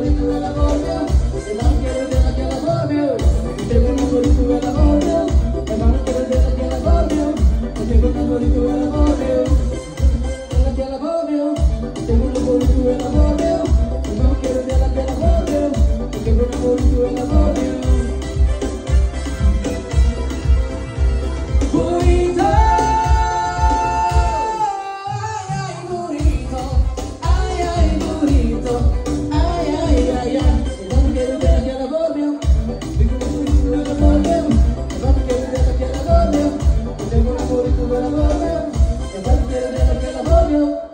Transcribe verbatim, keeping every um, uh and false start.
bonito el amor mío, hermano quiero ver aquel amor mío, tengo un bonito el amor mío, hermano quiero ver aquel amor mío, tengo un bonito el amor mío, aquel amor mío, tengo un bonito el amor mío, hermano quiero ver aquel amor mío, tengo un bonito el amor mío. Bonito, ay, ay, bonito, ay, ay, bonito, ay, ay, ay, ay, hermano quiero ver aquel amor mío, tengo un bonito el amor mío, hermano quiero ver aquel amor mío, tengo un bonito el amor mío, hermano quiero ver aquel amor mío.